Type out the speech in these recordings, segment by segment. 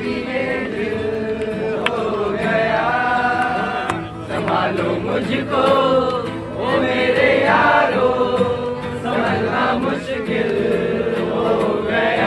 भी ये दिल हो गया। संभालो मुझको ओ मेरे यारो, संभलना मुश्किल हो गया।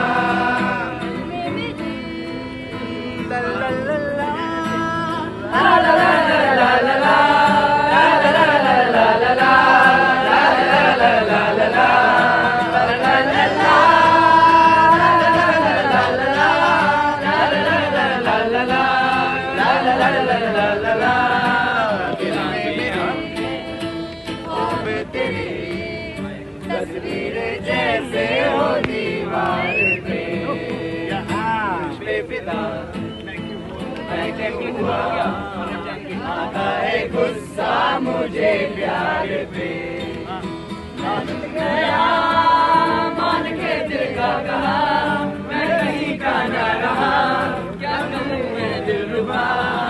तस्वीरें जैसे हो दीवार पे, बेफिदा मैं क्या हुआ, आता है गुस्सा मुझे प्यार पे। गया मान के दिल का कहा, मैं कहीं का ना रहा, क्या कहूँ मैं दिलरुबा।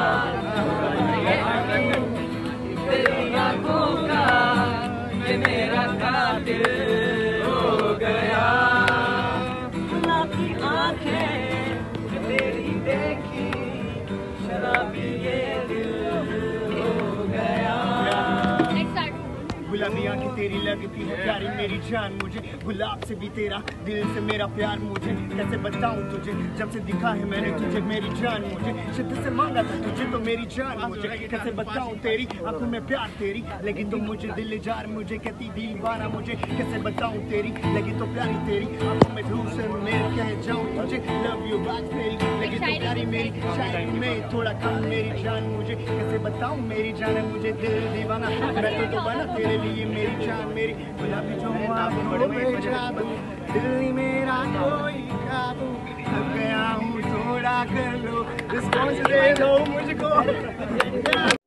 तेरी आँखों का ये मेरा कातिल हो गया। गुलाबी आँखें तेरी देखी, शराबी ये दिल हो गया। गुलाबी आँखें तेरी लगती है प्यारी मेरी जान मुझे, गुलाब से भी तेरा दिल से मेरा प्यार मुझे। कैसे बताऊं तुझे जब से दिखा है मैंने तुझे मेरी जान मुझे, शिद्दत से मांगा था तुझे तो मेरी जान मुझे। कैसे बताऊं तेरी आंखों में प्यार तेरी, लेकिन तो मुझे दिल जार मुझे कहती दीवाना मुझे। कैसे बताऊं तेरी लेकिन तो प्यारी तेरी आंखों में धूप से मैं कह जाऊं तुझे लव यू बात तेरी, लेकिन तो प्यारी मेरी शायरी में थोड़ा कम मेरी जान मुझे। कैसे बताऊं मेरी जान है मुझे दिल दीवाना, मैं तो बना तेरे लिए मेरी जान मेरी। गुलाबी जो आँखों में जादू, दिल मेरा कोई काबू, थक गया हूँ थोड़ा कर लो रिस्पॉन्स दे दो मुझको।